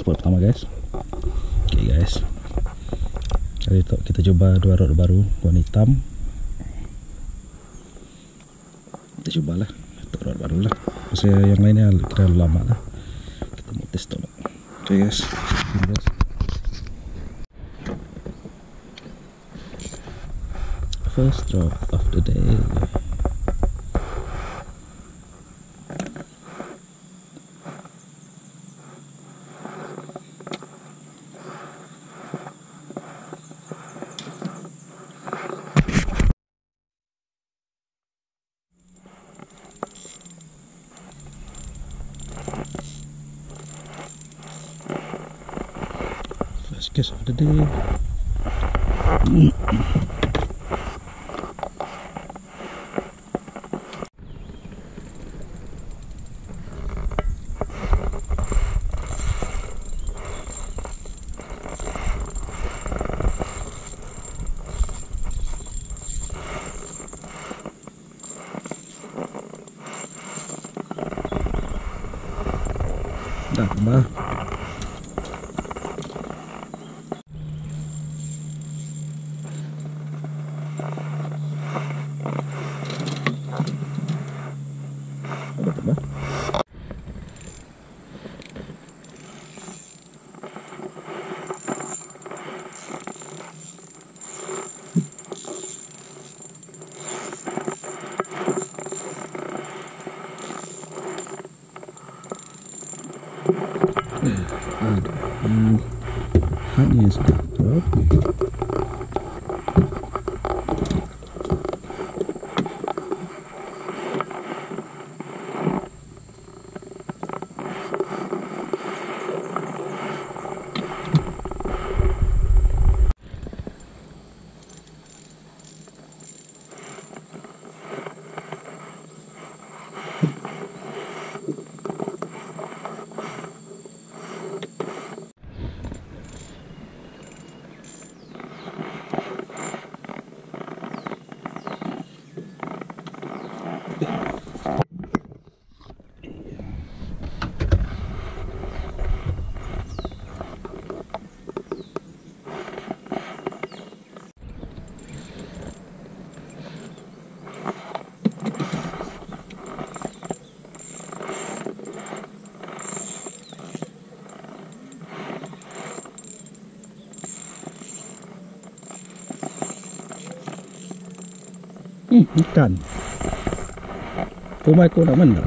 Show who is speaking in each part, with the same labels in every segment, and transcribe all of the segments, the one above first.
Speaker 1: spot pertama guys. Okay guys, hari itu kita coba dua rod baru warna hitam. Kita cobalah rod baru lah. Pasal yang lainnya kira lama lah. Kita mau tes dulu. Okay guys, first drop of the day. First kiss of the day. Dah tambah. Tambah. Hanya sudah drop. Ikan. Rumah aku nak mana?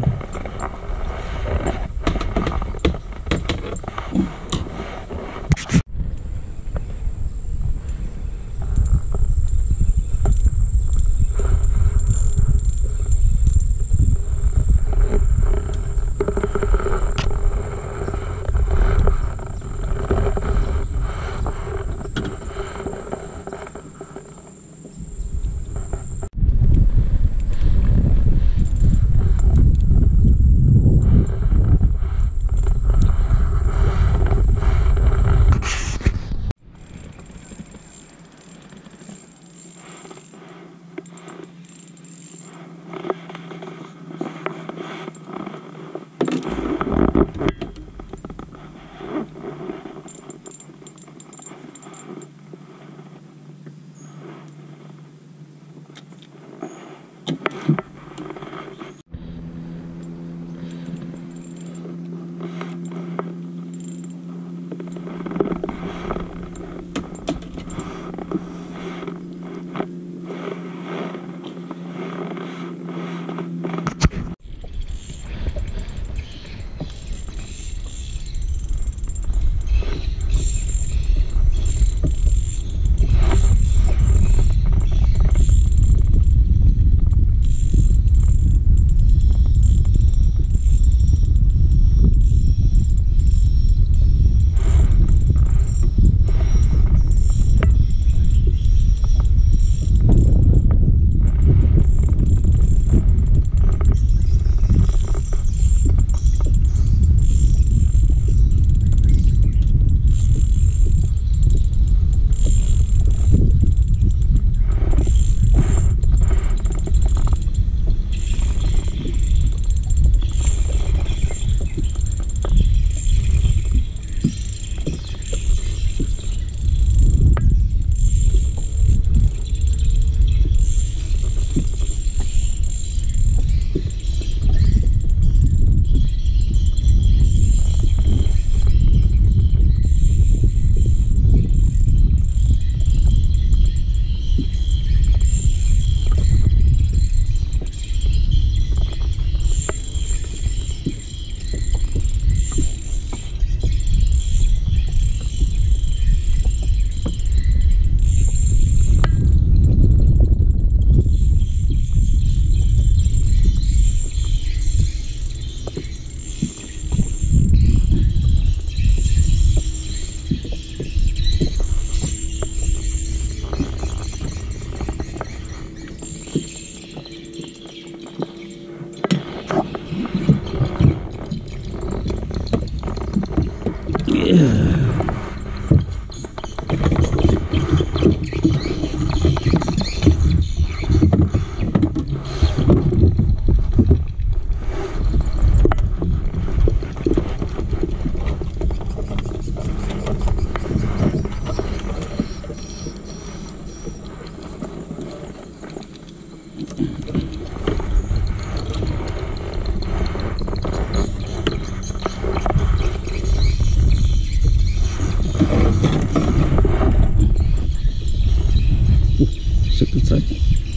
Speaker 1: Sakit saya.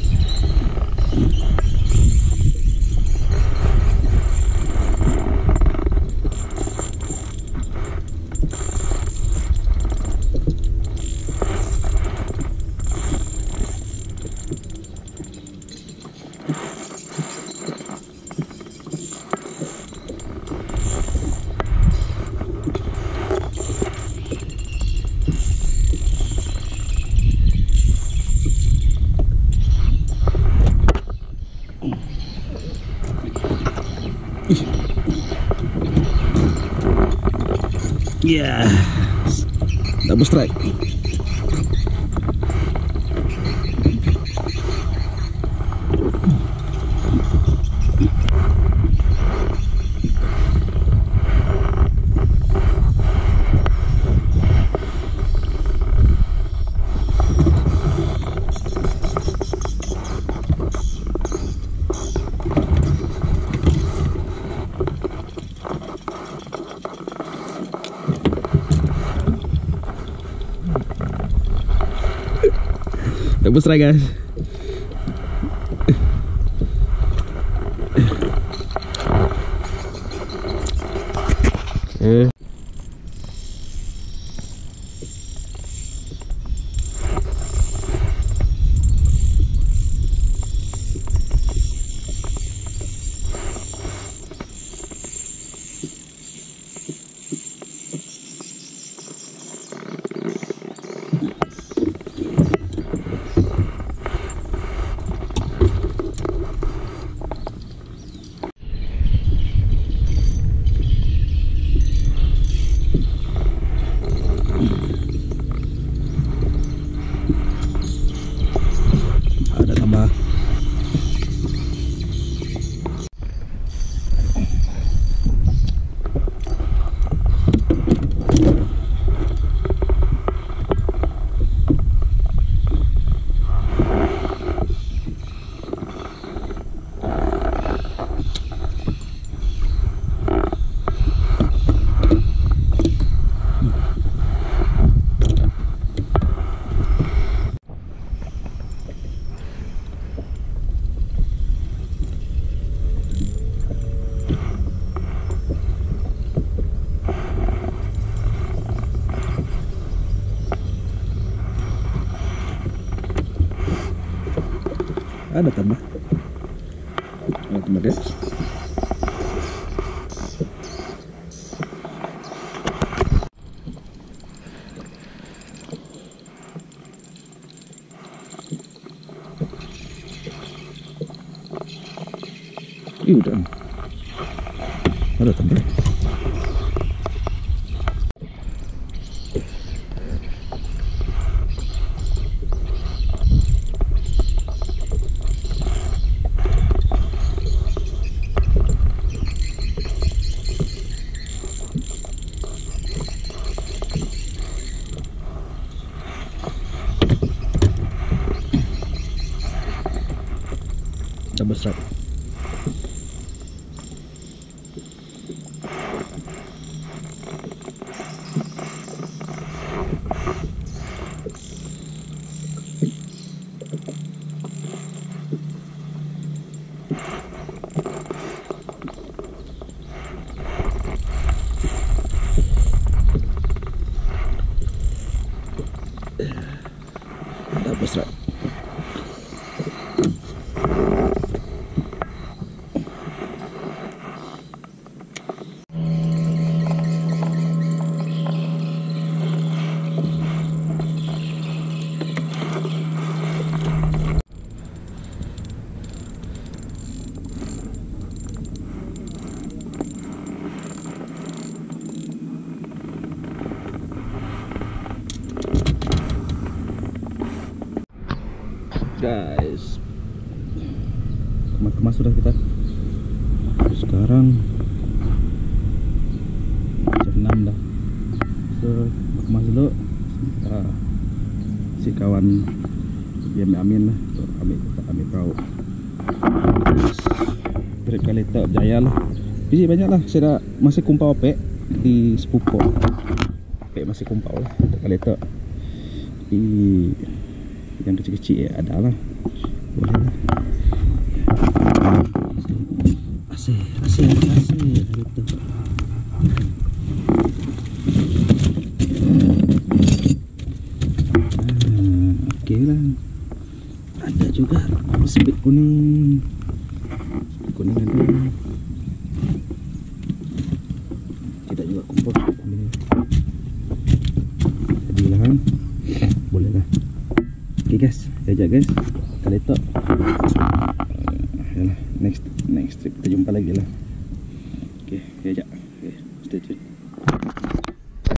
Speaker 1: Yeah, double strike. Double strike, guys. Ada tambah. Ada tambah. Ada tambah, guys. Udah. Ada tambah. Double strike. Double strike. Guys, kemas sudah kita. Sekarang jam 6 dah. So kemas dulu. Si kawan dia ambil lah, ambil perahu. Trip kali tak berjaya lah. Biji banyak lah. Saya dah masih kumpau pek di sepupu. Pek masih kumpau lah. Kali tak. Tapi yang kecil-kecil ada lah. Boleh lah. Asih. Hari tu. Okey lah. Ada juga speed kuning ada. Kita juga kumpul kuning. Jadilah kan. Boleh lah. Okay guys, sekejap guys. Kali tak. Yalah, next trip kita jumpa lagi lah. Okay, sekejap. Okay, stay tune.